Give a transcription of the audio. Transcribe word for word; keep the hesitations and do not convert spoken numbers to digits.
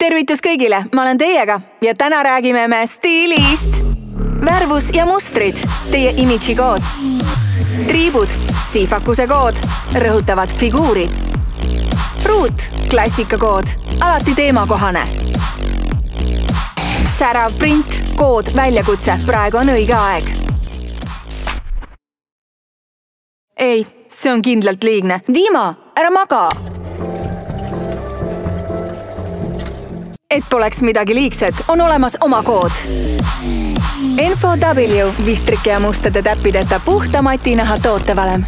tervitus kõigile, ma olen teiega ja täna räägime me stiilist. Värvus ja mustrid, teie imidži kood. Triibud, siifakuse kood, rõhutavad figuuri. Ruut, klassikakood, alati teemakohane. Särav print, kood, väljakutse, praegu on õige aeg. Ei, see on kindlalt liigne. Dima, ära maga! Et poleks midagi liigset, on olemas oma kood. Info W, vistrike ja mustade täppideta puhta matinaha tootevalem.